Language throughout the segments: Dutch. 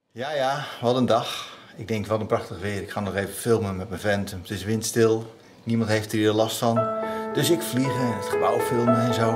Ja, wat een dag. Ik denk, wat een prachtig weer. Ik ga nog even filmen met mijn Phantom. Het is windstil, niemand heeft er hier last van. Dus ik vlieg en het gebouw filmen en zo.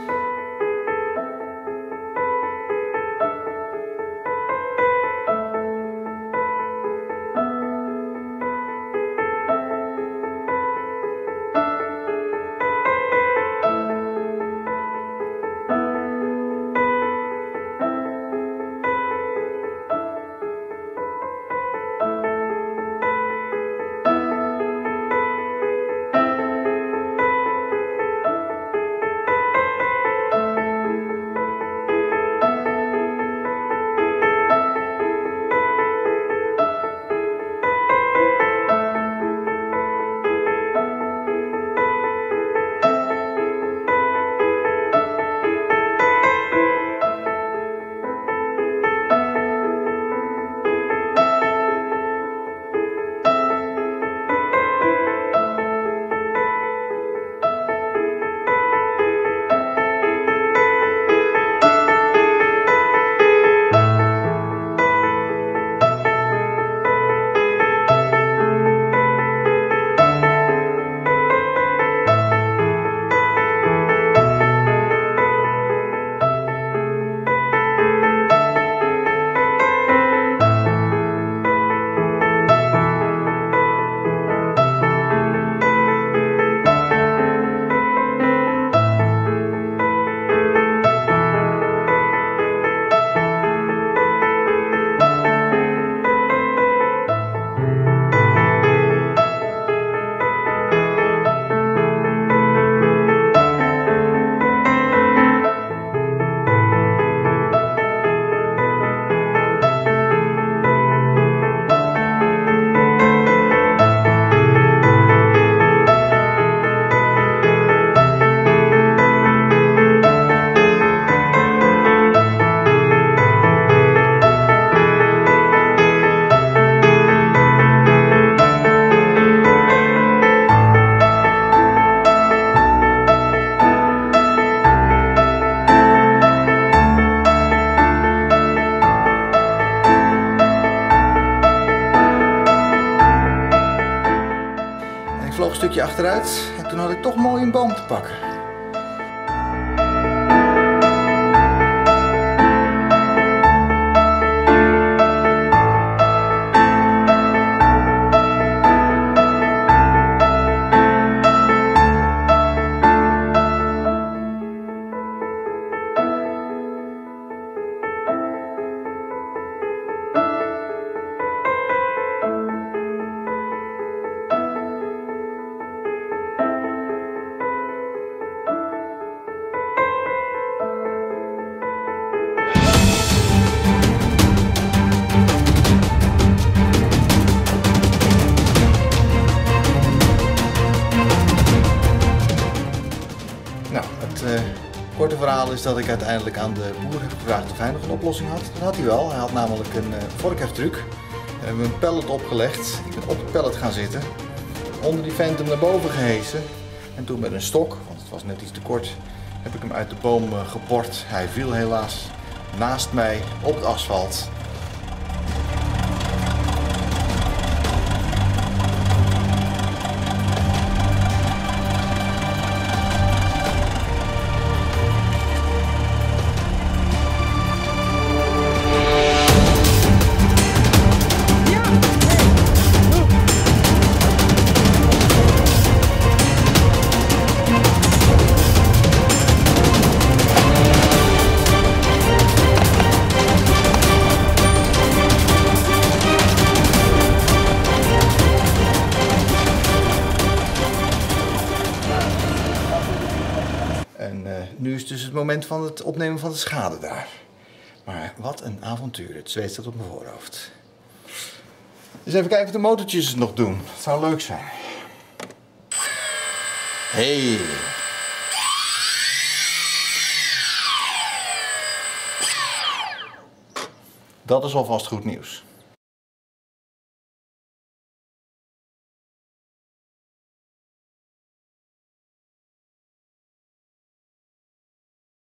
Ik vloog een stukje achteruit en toen had ik toch mooi een boom te pakken. Het korte verhaal is dat ik uiteindelijk aan de boer heb gevraagd of hij nog een oplossing had. Dat had hij wel. Hij had namelijk een vorkheftruc. We hebben een pallet opgelegd. Ik ben op het pallet gaan zitten. Onder die Phantom naar boven gehesen. En toen met een stok, want het was net iets te kort, heb ik hem uit de boom geport. Hij viel helaas naast mij op het asfalt. En nu is dus het moment van het opnemen van de schade daar. Maar wat een avontuur. Het zweet staat op mijn voorhoofd. Dus even kijken of de motortjes het nog doen. Het zou leuk zijn. Hey. Dat is alvast goed nieuws.